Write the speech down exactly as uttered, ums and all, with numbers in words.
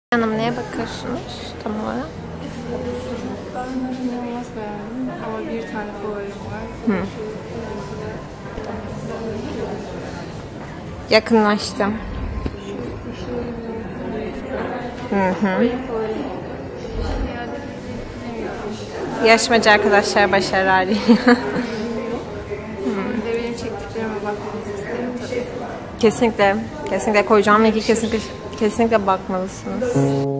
Hanım neye bakıyorsunuz tam olarak? Ben inanılmaz beğendim ama bir tane favorim var. Hı. Yakınlaştım. Hı hı. Yarışmacı arkadaşlar başarılar diliyor. Bir de benim çektiklerime bakmanızı isterim tabii. Kesinlikle, kesinlikle koyacağım linki kesinlikle kesinlikle bakmalısınız.